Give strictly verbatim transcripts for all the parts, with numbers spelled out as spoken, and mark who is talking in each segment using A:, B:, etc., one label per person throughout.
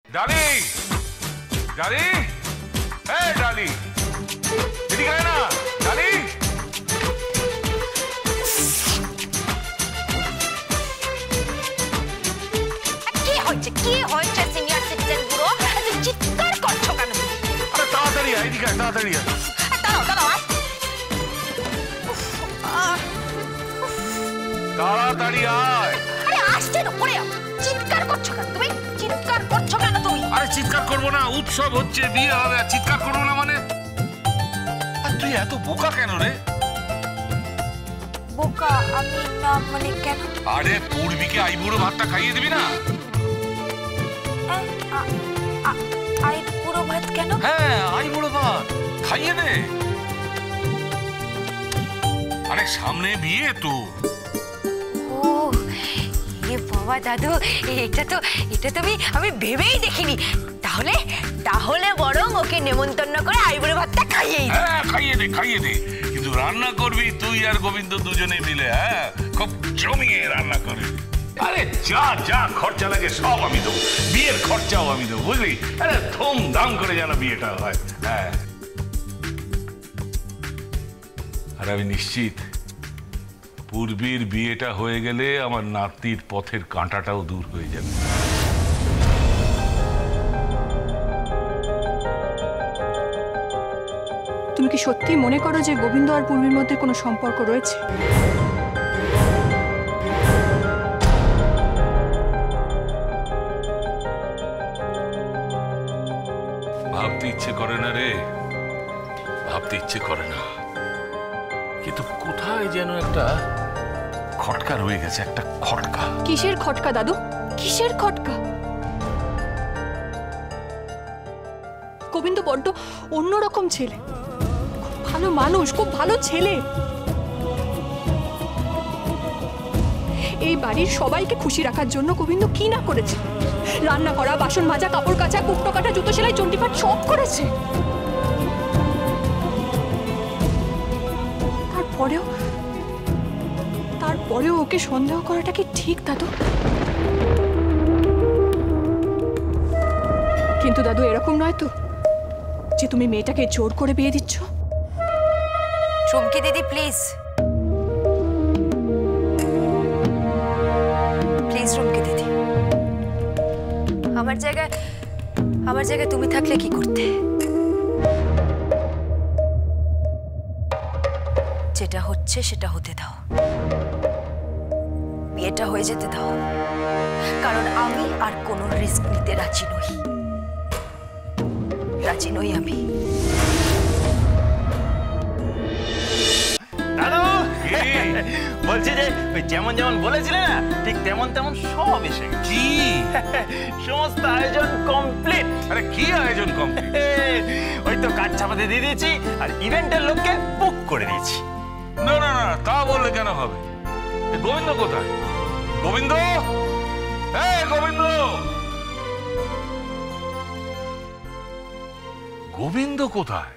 A: ডালি, ডালি, এই ডালি, এদিকে আয় না, ডালি।
B: কি হচ্ছে কি হচ্ছে সিনিয়র সিটিজেন বুড়ো, চিৎকার করছো কেন?
A: আরে তাড়াতাড়ি আয়, এদিকে আয়, তাড়াতাড়ি আয়।
B: দাঁড়াও দাঁড়াও,
A: তাড়াতাড়ি আয়।
B: আরে আসছে না, পড়ে যাও। চিৎকার করছো কেন তুমি? চিৎকার করছো কেন তুমি?
A: আরে চিৎকার করবো না, উৎসব হচ্ছে, বিয়ে হবে, আর চিৎকার করবো না মানে? আর তুই এত বোকা কেন রে?
B: বোকা আমি না মানে কেন?
A: আরে পূর্বীকে আইবুড়ো ভাতটা খাইয়ে দিবি না?
B: আই বুড়ো ভাত কেন?
A: হ্যাঁ, আইবুড়ো ভাত খাইয়ে দে। আরে সামনে বিয়ে তো।
B: ও এ বাবা দাদু, এটা তো এটা তো আমি আমি ভেবেই দেখিনি। তাহলে তাহলে বরং ওকে নেমন্তন্ন করে আইবুড়ো ভাতটা খাইয়েই দে।
A: হ্যাঁ খাইয়ে দে, খাইয়ে দে, কিন্তু রান্না করবি তুই আর গোবিন্দ দুজনে মিলে। হ্যাঁ, খুব জমিয়ে রান্না করবি। আরে যা যা খরচা লাগে সব আমি দেবো, বিয়ের খরচাও আমি দেবো, বুঝলি? আরে ধুমধাম করে যেন বিয়েটা হয়। হ্যাঁ, আর আমি নিশ্চিত পূর্বীর বিয়েটা হয়ে গেলে আমার নাতির পথের কাঁটাটাও দূর হয়ে যাবে।
C: তুমি কি সত্যি মনে করো যে গোবিন্দ আর পূর্বীর মধ্যে কোনো সম্পর্ক রয়েছে?
A: ভাবতে ইচ্ছে করে না রে, ভাবতে ইচ্ছে করে না, কিন্তু কোথায় যেন একটা খটকা রয়ে গেছে, একটা খটকা।
C: কিসের খটকা দাদু, কিসের খটকা? গোবিন্দ বড্ড অন্যরকম ছেলে, খুব ভালো মানুষ, খুব ভালো ছেলে। এই বাড়ির সবাইকে খুশি রাখার জন্য গোবিন্দ কি না করেছে? রান্না করা, বাসন মাজা, কাপড় কাচা, কুটো কাটা, জুতো সেলাই, চণ্ডীপাঠ সব করেছে। তারপরেও তারপরেও ওকে সন্দেহ করাটা কি ঠিক দাদু? কিন্তু দাদু এরকম নয় তো যে তুমি মেয়েটাকে জোর করে বিয়ে দিচ্ছ?
B: চুমকি দিদি প্লিজ, প্লিজ চুমকি দিদি, আমার জায়গায় আমার জায়গায় তুমি থাকলে কি করতে? যেটা হচ্ছে সেটা হতে দাও, বিয়েটা হয়ে যেতে দাও, কারণ আমি আর কোনো রিস্ক নিতে রাজি নই, রাজি নই আমি।
D: দাদু বলছি যে ওই যেমন যেমন বলেছিলে না, ঠিক তেমন তেমন সব এসে গেছে।
A: কি
D: সমস্ত আয়োজন কমপ্লিট।
A: আরে কি আয়োজন কমপ্লিট?
D: ওই তো কাজ চাপাতে দিয়ে দিয়েছি আর ইভেন্টের লোককে বুক করে দিয়েছি।
A: না না না, তা বললে কেন হবে? গোবিন্দ কোথায়? গোবিন্দ, এই গোবিন্দ, গোবিন্দ কোথায়?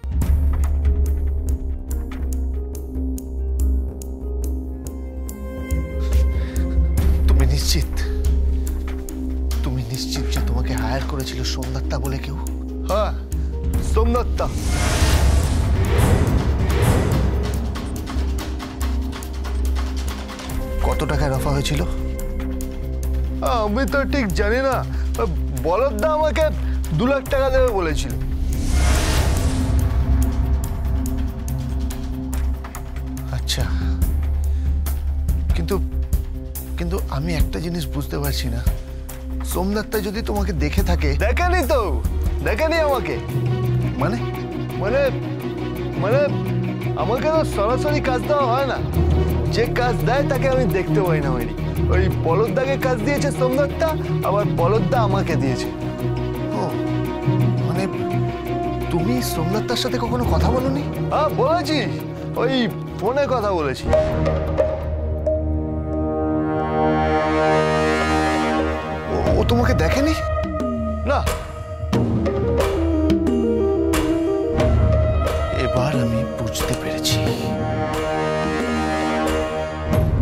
E: তুমি নিশ্চিত? তুমি নিশ্চিত যে তোমাকে হায়ার করেছিল সোমদত্তা বলে কেউ? হ্যাঁ, সোমদত্তা। কত টাকায় রফা হয়েছিল? আমি তো ঠিক জানি না, বলদদা আমাকে দু লাখ টাকা দেবে বলেছিল। আচ্ছা, কিন্তু কিন্তু আমি একটা জিনিস বুঝতে পারছি না, সোমদত্তা যদি তোমাকে দেখে থাকে। দেখেনি তো, দেখেনি আমাকে, মানে মানে মানে আমাকে তো সরাসরি কাজ দেওয়া হয় না, যে কাজ দেয় তাকে আমি দেখতে পাই না। হয়নি, ওই বলদদাকে কাজ দিয়েছে সোমদত্তা, আবার বলদদা আমাকে দিয়েছে। ও মানে তুমি সোমদত্তার সাথে কখনো কথা বলোনি? হ্যাঁ বলেছি, ওই ফোনে কথা বলেছি। ও তোমাকে দেখেনি? না, এবার আমি বুঝতে পেরেছি।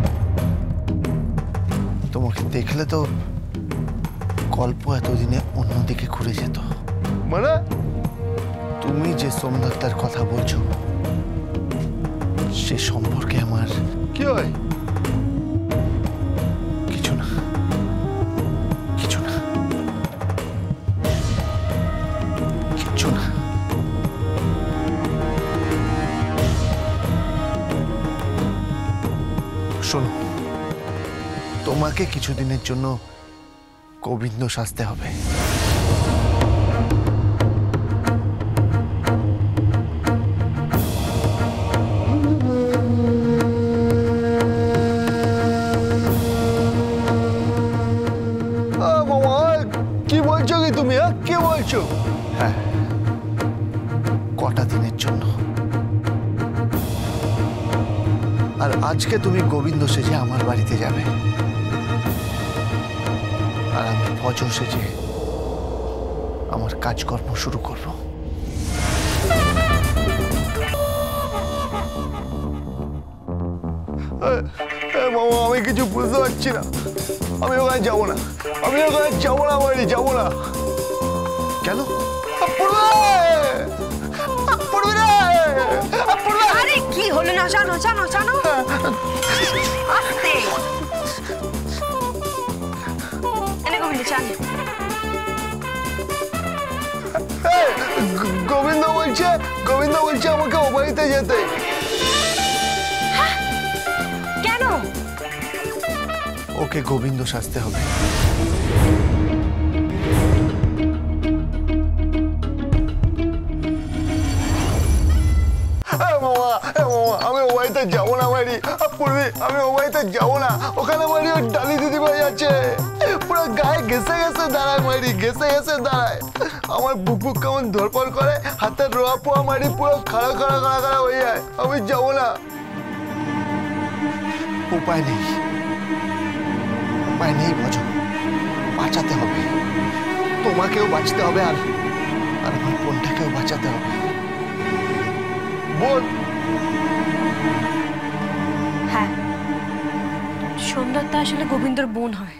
E: তোমাকে দেখলে তো গল্প এতদিনে অন্য অন্যদিকে ঘুরে যেত। মানে তুমি যে সোমদত্তার কথা বলছো সে সম্পর্কে আমার কি হয়? কিছু না, কিছু না, কিছু না। শোনো, তোমাকে কিছুদিনের জন্য গোবিন্দ সাজতে হবে। কি বলছো কি তুমি? কি বলছো? হ্যাঁ, কটা দিনের জন্য। আর আজকে তুমি গোবিন্দ সেজে আমার বাড়িতে যাবে, আর আমি ভজ সেজে আমার কাজকর্ম শুরু করব। মামা, আমি কিছু বুঝতে পারছি না। আমি ওখানে যাবো না, আমি ওখানে যাবো না, বাড়ি যাবো না। কেন?
B: আরে কি হলো? না জানো জানো জানো আস্তে এনে গোবিন্দ চান।
E: গোবিন্দ বলছে গোবিন্দ বলছে আমাকে ও বাড়িতে যেতে।
B: কেন?
E: ওকে গোবিন্দ সাজতে হবে। আমি ও বাড়িতে যাবো না, বাড়ি পূর্বী, আমি ও বাড়িতে যাবো না। ওখানে বাড়ি ওর ডালি দিদিভাই আছে, পুরো গায়ে ঘেসে ঘেসে দাঁড়ায়, মারি ঘেসে ঘেসে দাঁড়ায়। আমার বুক বুক কেমন ধরপড় করে, হাতের রোয়া পোয়া মারি পুরো খাড়া খাড়া খাড়া খাড়া হয়ে যায়। আমি যাবো না। উপায় নেই, উপায় নেই ভজ, বাঁচাতে হবে। তোমাকেও বাঁচতে হবে, আর আর আমার বোনটাকেও বাঁচাতে হবে। বোন?
B: হ্যাঁ, সোমদত্তা আসলে গোবিন্দর বোন হয়।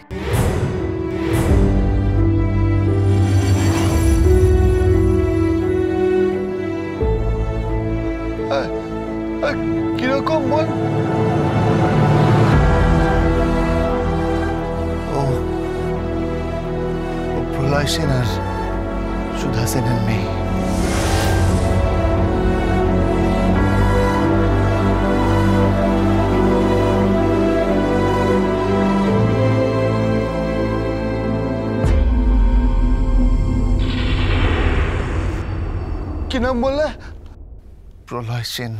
E: কিরকম বোন? ও প্রলয় সেন আর সুধা সেনের মেয়ে। কি নাম বললে? প্রলয় সেন।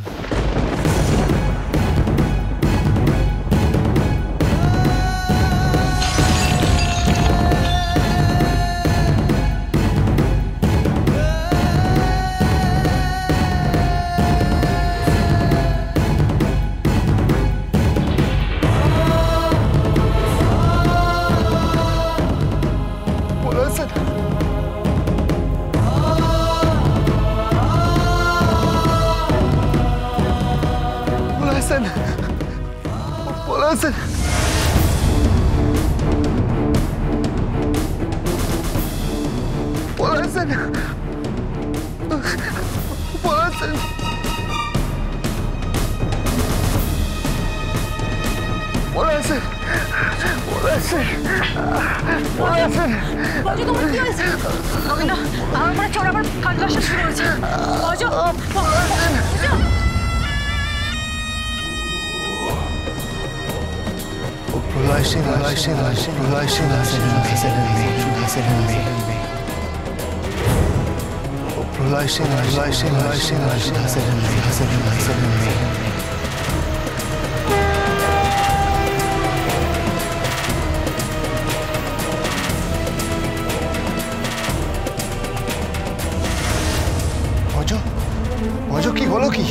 E: ভজ, কি হলো কি?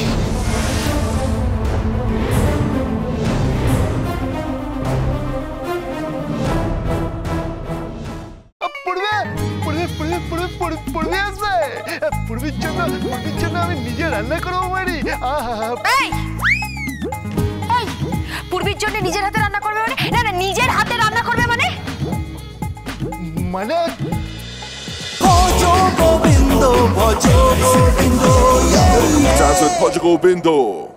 E: পূর্বীর জন্য পূর্বীর জন্য আমি নিজে রান্না করবো বাড়ি।
B: পূর্বীর জন্য নিজের হাতে রান্না করবে মানে? না না, নিজের হাতে রান্না করবে মানে?
E: মানে
F: ভজ গোবিন্দ।